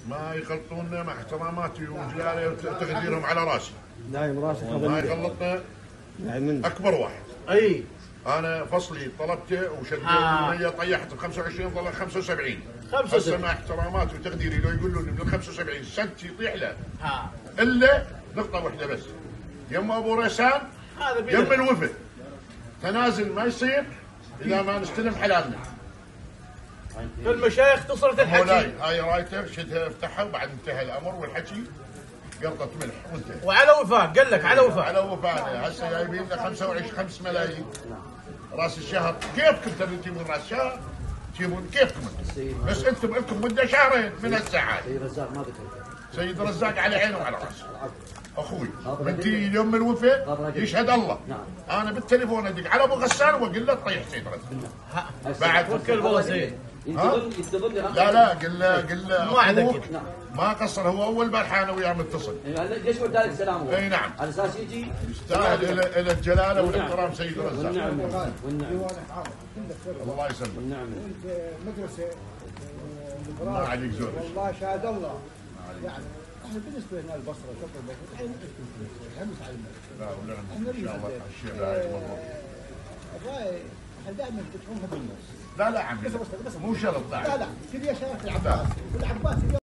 ما يخلطونا مع احتراماتي وجلالي وتقديرهم على راسي. نايم راسك ما يخلطنا اكبر واحد. اي انا فصلي طلبته وشديت المية طيحت ب 25 ظل 75. هسه مع احتراماتي وتقديري لو يقولوا لي من ال 75 سنت يطيح له. الا نقطة واحدة بس. يم ابو ريسان يم الوفد. تنازل ما يصير اذا ما نستلم حلالنا. فالمشايخ تصرت الحكي. هاي رايته شدها افتحها وبعد انتهى الامر والحكي قرطة ملح وانتهى. وعلى وفاء قال لك على وفاء. على وفاء. هسه جايبين لنا 5 ملايين راس الشهر. كيفكم تبون تجيبون راس شهر؟ تجيبون كيفكم انتم؟ بس انتم لكم مده شهرين من الساعات. سيد رزاق ما ذكر. سيد رزاق على عينه وعلى راسه. اخوي انت يوم الوفاة يشهد الله. انا بالتليفون ادق على ابو غسان واقول له طيح سيد رزاق. بعد توكل بالله سيد. لا قل له ما عندك ما قصر. هو اول بارحه انا وياه متصل. ليش قلت لك سلام؟ اي نعم. على اساس يجي يستاهل الى الجلاله والاحترام سيد رزاق. والنعم. الله يسلمك. والنعم. مدرسه الله عليك زود. والله شهد الله. يعني احنا بالنسبه لنا البصره شكر البصره احنا نحمس على الملك. لا ونعم ان شاء الله الشيء رايق والله. الراي احنا دائما تدعوها بالنص. لا عمي مو شرط. لا كل يا شيخ العباس